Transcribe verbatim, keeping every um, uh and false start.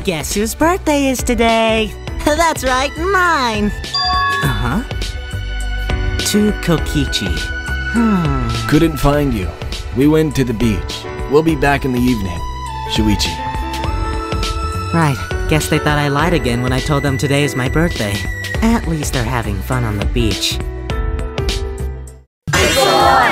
Guess whose birthday is today? That's right, mine! Uh-huh. To Kokichi. Hmm. Couldn't find you. We went to the beach. We'll be back in the evening. Shuichi. Right. Guess they thought I lied again when I told them today is my birthday. At least they're having fun on the beach.